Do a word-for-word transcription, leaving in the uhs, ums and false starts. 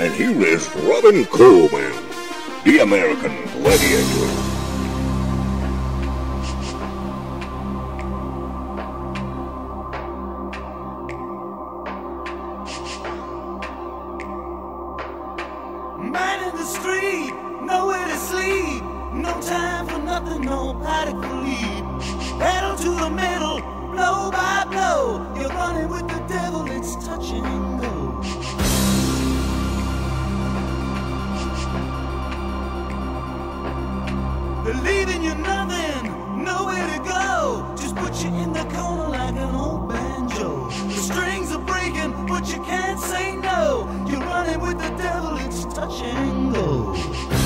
And here is Robin Coleman, the American Gladiator. Man in the street, nowhere to sleep. No time for nothing, no paddock for lead. Pedal to the middle, blow by blow. You're running with the devil, it's touch and go. Believing you're nothing, nowhere to go. Just put you in the corner like an old banjo. The strings are breaking, but you can't say no. You're running with the devil, it's touch and go.